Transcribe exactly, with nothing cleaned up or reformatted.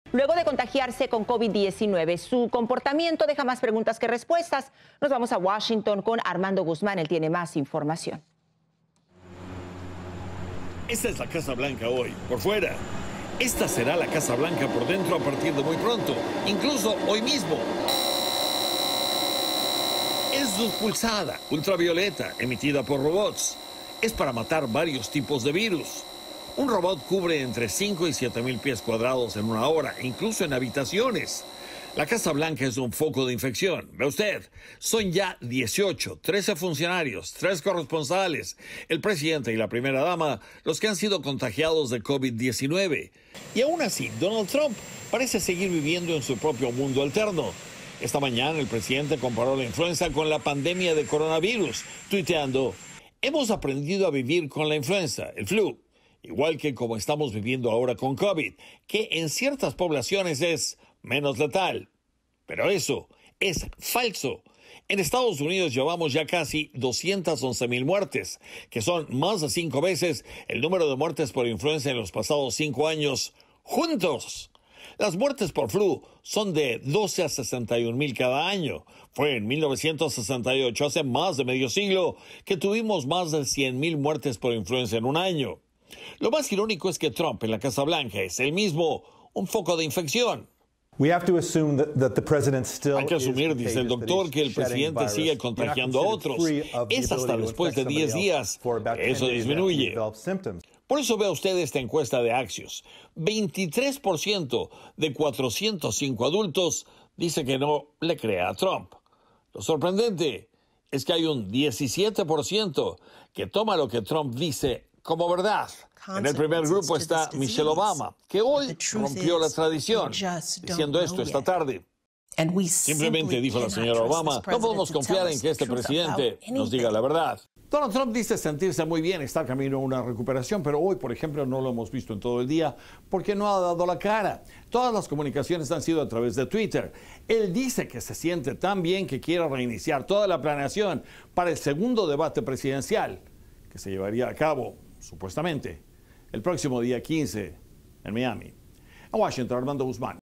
Luego de contagiarse con COVID diecinueve, su comportamiento deja más preguntas que respuestas. Nos vamos a Washington con Armando Guzmán, él tiene más información. Esta es la Casa Blanca hoy, por fuera. Esta será la Casa Blanca por dentro a partir de muy pronto, incluso hoy mismo. Es luz pulsada, ultravioleta, emitida por robots. Es para matar varios tipos de virus. Un robot cubre entre cinco y siete mil pies cuadrados en una hora, incluso en habitaciones. La Casa Blanca es un foco de infección. Ve usted, son ya dieciocho, trece funcionarios, tres corresponsales, el presidente y la primera dama, los que han sido contagiados de COVID diecinueve. Y aún así, Donald Trump parece seguir viviendo en su propio mundo alterno. Esta mañana el presidente comparó la influenza con la pandemia de coronavirus, tuiteando: hemos aprendido a vivir con la influenza, el flu, igual que como estamos viviendo ahora con COVID, que en ciertas poblaciones es menos letal. Pero eso es falso. En Estados Unidos llevamos ya casi doscientas once mil muertes, que son más de cinco veces el número de muertes por influenza en los pasados cinco años juntos. Las muertes por flu son de doce a sesenta y un mil cada año. Fue en mil novecientos sesenta y ocho, hace más de medio siglo, que tuvimos más de cien mil muertes por influenza en un año. Lo más irónico es que Trump en la Casa Blanca es él mismo un foco de infección. We have to assume that, that the president still Hay que asumir, dice el doctor, que el presidente sigue contagiando a otros. Es hasta después de diez días que eso disminuye. Por eso vea usted esta encuesta de Axios. veintitrés por ciento de cuatrocientos cinco adultos dice que no le cree a Trump. Lo sorprendente es que hay un diecisiete por ciento que toma lo que Trump dice como verdad. En el primer grupo está Michelle Obama, que hoy rompió la tradición, diciendo esto esta tarde. Simplemente, dijo la señora Obama, no podemos confiar en que este presidente nos diga la verdad. Donald Trump dice sentirse muy bien, está camino a una recuperación, pero hoy, por ejemplo, no lo hemos visto en todo el día porque no ha dado la cara. Todas las comunicaciones han sido a través de Twitter. Él dice que se siente tan bien que quiere reiniciar toda la planeación para el segundo debate presidencial, que se llevaría a cabo, supuestamente, el próximo día quince en Miami. En Washington, Armando Guzmán.